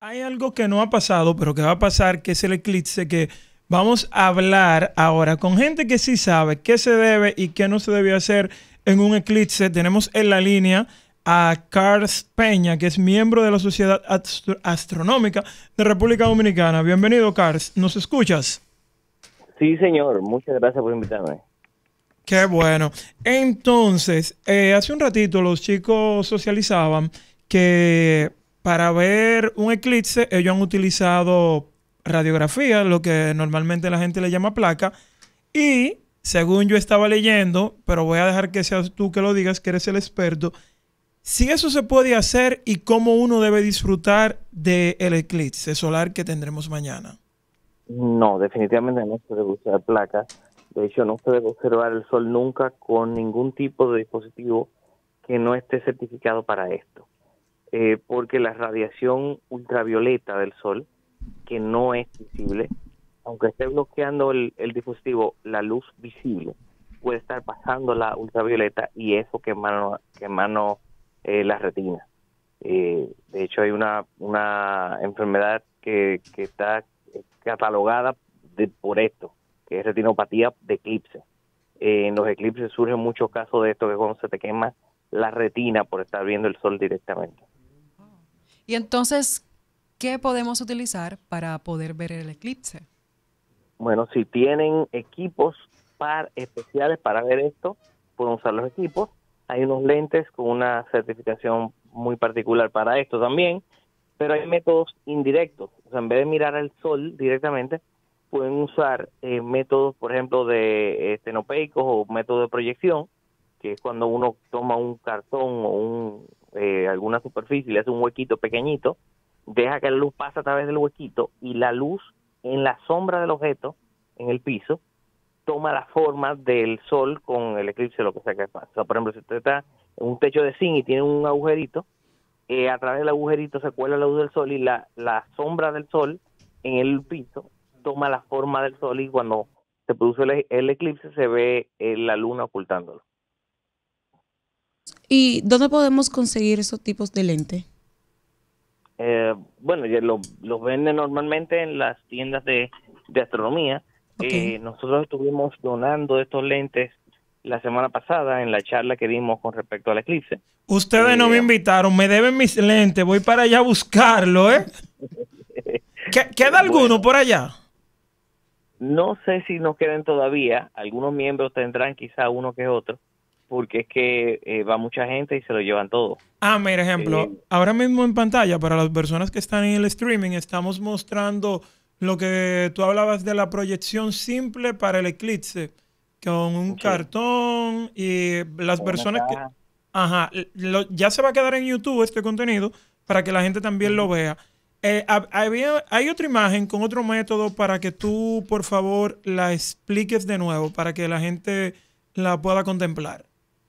hay algo que no ha pasado, pero que va a pasar, que es el eclipse, que vamos a hablar ahora con gente que sí sabe qué se debe y qué no se debe hacer en un eclipse. Tenemos en la línea a Carlos Peña, que es miembro de la Sociedad Astronómica de República Dominicana. Bienvenido, Carlos. ¿Nos escuchas? Sí, señor. Muchas gracias por invitarme. Qué bueno. Entonces, hace un ratito los chicos socializaban que para ver un eclipse ellos han utilizado radiografía, lo que normalmente la gente le llama placa, y según yo estaba leyendo, pero voy a dejar que seas tú que lo digas, que eres el experto, si eso se puede hacer y cómo uno debe disfrutar del eclipse solar que tendremos mañana. No, definitivamente no se debe usar placas. De hecho, no se debe observar el sol nunca con ningún tipo de dispositivo que no esté certificado para esto. Porque la radiación ultravioleta del sol, que no es visible, aunque esté bloqueando el dispositivo, la luz visible puede estar pasando la ultravioleta y eso quemando la retina. De hecho, hay una enfermedad que está catalogada por esto, que es retinopatía de eclipse. En los eclipses surgen muchos casos de esto, que cuando se te quema la retina por estar viendo el sol directamente. Y entonces, ¿qué podemos utilizar para poder ver el eclipse? Bueno, si tienen equipos especiales para ver esto, pueden usar los equipos. Hay unos lentes con una certificación muy particular para esto también, pero hay métodos indirectos. O sea, en vez de mirar al sol directamente, pueden usar métodos, por ejemplo, de estenopeicos o método de proyección, que es cuando uno toma un cartón o alguna superficie y le hace un huequito pequeñito, deja que la luz pase a través del huequito y la luz en la sombra del objeto, en el piso, toma la forma del sol con el eclipse, lo que sea que pasa. O sea, por ejemplo, si usted está en un techo de zinc y tiene un agujerito, a través del agujerito se cuela la luz del sol y la sombra del sol en el piso toma la forma del sol y cuando se produce el eclipse se ve la luna ocultándolo. ¿Y dónde podemos conseguir esos tipos de lente? Bueno, ya los venden normalmente en las tiendas de astronomía. Ok. Nosotros estuvimos donando estos lentes la semana pasada en la charla que dimos con respecto al eclipse. Ustedes no me invitaron, me deben mis lentes, voy para allá a buscarlo, ¿eh? ¿Queda alguno Bueno, por allá? no sé si nos queden todavía, algunos miembros tendrán quizá uno que otro, porque es que va mucha gente y se lo llevan todo. Ah, mira, ejemplo, Eh, ahora mismo en pantalla, para las personas que están en el streaming, estamos mostrando lo que tú hablabas de la proyección simple para el eclipse, con un sí, cartón y las con una personas que... caja. Ajá, ya se va a quedar en YouTube este contenido para que la gente también lo Ujú. vea. Hay otra imagen con otro método para que tú, por favor, la expliques de nuevo, para que la gente la pueda contemplar.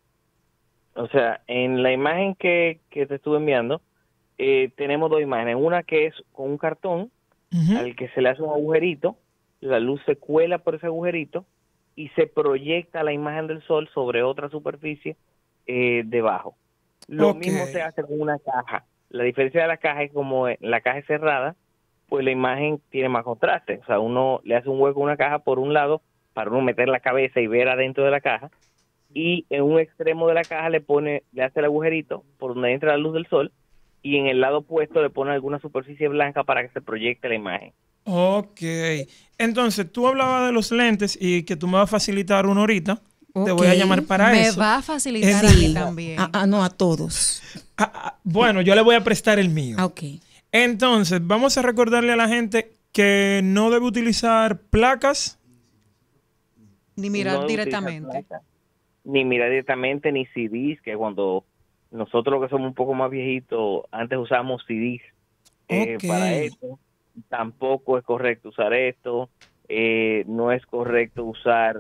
O sea, en la imagen que te estuve enviando, tenemos dos imágenes. Una que es con un cartón Ujú. al que se le hace un agujerito, la luz se cuela por ese agujerito y se proyecta la imagen del sol sobre otra superficie debajo. Lo Ok. mismo se hace con una caja. La diferencia de la caja es como la caja es cerrada, pues la imagen tiene más contraste. O sea, uno le hace un hueco a una caja por un lado para uno meter la cabeza y ver adentro de la caja, y en un extremo de la caja le hace el agujerito por donde entra la luz del sol, y en el lado opuesto le pone alguna superficie blanca para que se proyecte la imagen. Ok. Entonces, tú hablabas de los lentes y que tú me vas a facilitar uno ahorita. Te Ok. voy a llamar para Me eso. va a facilitar a mí Sí. también. No, a todos. Bueno, yo le voy a prestar el mío. Ok. Entonces, vamos a recordarle a la gente que no debe utilizar placas. Ni No mirar debe utilizar directamente. placa, ni mirar directamente, ni CDs, que cuando nosotros que somos un poco más viejitos, antes usábamos CDs Ok. para esto. Tampoco es correcto usar esto. No es correcto usar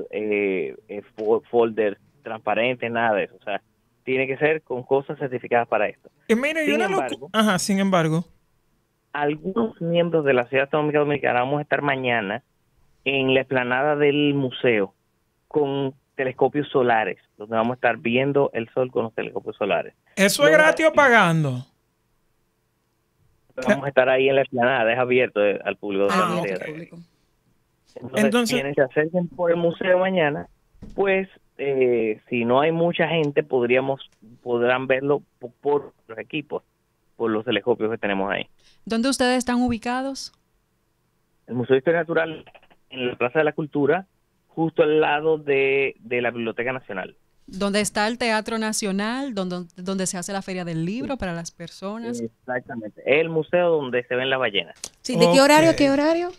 folders transparentes, nada de eso. O sea, tiene que ser con cosas certificadas para esto. Y mira, y Sin una locura. embargo, Ajá, sin embargo. algunos miembros de la Sociedad Astronómica Dominicana vamos a estar mañana en la explanada del museo con telescopios solares, donde vamos a estar viendo el sol con los telescopios solares. ¿Eso es No es gratis o gratuito, pagando? Vamos a estar ahí en la explanada, es abierto al público. Entonces, quienes se acerquen por el museo mañana, pues si no hay mucha gente, podrán verlo por los equipos, por los telescopios que tenemos ahí. ¿Dónde ustedes están ubicados? El Museo de Historia Natural en la Plaza de la Cultura, justo al lado de la Biblioteca Nacional. ¿Dónde está el Teatro Nacional? ¿Donde se hace la Feria del Libro para las personas? Exactamente. Es el museo donde se ven las ballenas. Sí, ¿de qué horario a qué horario?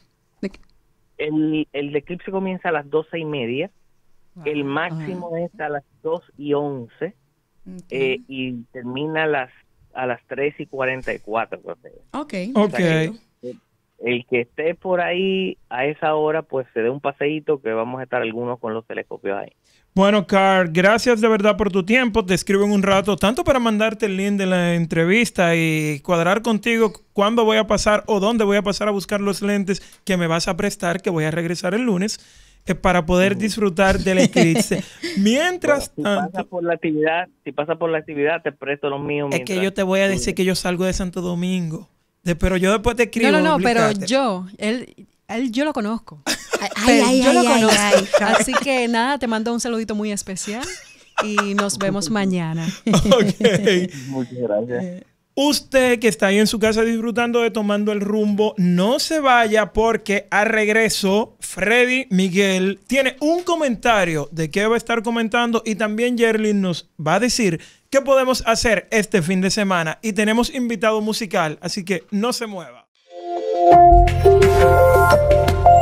El eclipse comienza a las 12:30. Wow. El máximo es a las 2:11 y termina a las 3:44. Ok. Ok. El que esté por ahí a esa hora, pues se dé un paseíto, que vamos a estar algunos con los telescopios ahí. Bueno, Carl, gracias de verdad por tu tiempo. Te escribo en un rato, tanto para mandarte el link de la entrevista y cuadrar contigo cuándo voy a pasar o dónde voy a pasar a buscar los lentes que me vas a prestar, que voy a regresar el lunes, para poder disfrutar del eclipse. Mientras bueno, si tanto... pasa por la actividad, te presto los míos. Es que yo te voy a decir que yo salgo de Santo Domingo. Pero yo después te escribo. No, pero yo lo conozco. Yo lo conozco. Así que nada, te mando un saludito muy especial y nos vemos mañana. Ok. Muchas gracias. Usted que está ahí en su casa disfrutando de Tomando el Rumbo, no se vaya porque al regreso Freddy Miguel tiene un comentario de qué va a estar comentando y también Yerlin nos va a decir qué podemos hacer este fin de semana y tenemos invitado musical, así que no se mueva.